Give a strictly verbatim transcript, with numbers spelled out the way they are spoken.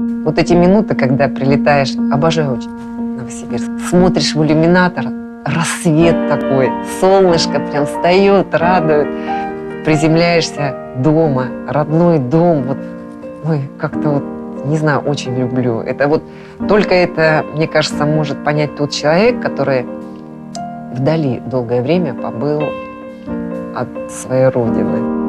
Вот эти минуты, когда прилетаешь, обожаю очень Новосибирск, смотришь в иллюминатор, рассвет такой, солнышко прям встает, радует, приземляешься дома, родной дом, вот, ой, как-то вот, не знаю, очень люблю. Это вот, только это, мне кажется, может понять тот человек, который вдали долгое время побыл от своей родины.